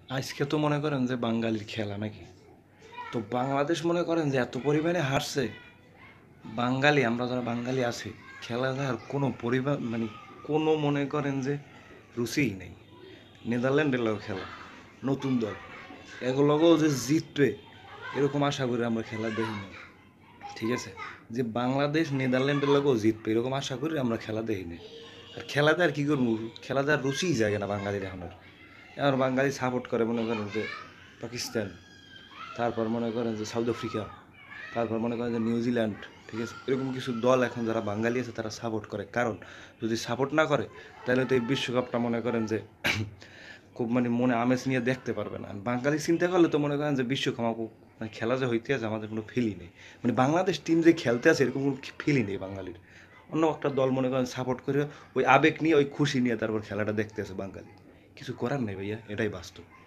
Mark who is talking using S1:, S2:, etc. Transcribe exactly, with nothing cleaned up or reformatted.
S1: আজকে তো মনে করেন যে বাঙালির খেলা নাকি, তো বাংলাদেশ মনে করেন যে এত পরিমাণে হারছে। বাঙালি আমরা যারা বাঙালি আছি, খেলা দেখার কোনো পরিমাণ মানে কোনো মনে করেন যে রুচিই নেই। নেদারল্যান্ডের লোক খেলা নতুন দল, এগুলোকেও যে জিতবে এরকম আশা করি আমরা খেলা দেখি না। ঠিক আছে, যে বাংলাদেশ নেদারল্যান্ডের লোকেও জিতবে এরকম আশা করি আমরা খেলা দেখি না। আর খেলাতে আর কী করবো, খেলাতে আর রুচিই জাগে না বাঙালির এখন আর। এখন বাঙালি সাপোর্ট করে মনে করেন যে পাকিস্তান, তারপর মনে করেন যে সাউথ আফ্রিকা, তারপর মনে করেন যে নিউজিল্যান্ড। ঠিক আছে, এরকম কিছু দল এখন যারা বাঙালি আছে তারা সাপোর্ট করে, কারণ যদি সাপোর্ট না করে তাহলে তো এই বিশ্বকাপটা মনে করেন যে খুব মানে মনে আমেজ নিয়ে দেখতে পারবে না। বাঙালি চিন্তা করলে তো মনে করেন যে বিশ্বকাপ মানে খেলা যে হইতে আছে আমাদের কোনো ফিলই নেই, মানে বাংলাদেশ টিম যে খেলতে আছে এরকম কোনো ফিলই নেই বাঙালির। অন্য একটা দল মনে করেন সাপোর্ট করে ওই আবেগ নিয়ে ওই খুশি নিয়ে তারপর খেলাটা দেখতে আছে বাঙালি। কিছু করার নেই ভাইয়া, এটাই বাস্তব।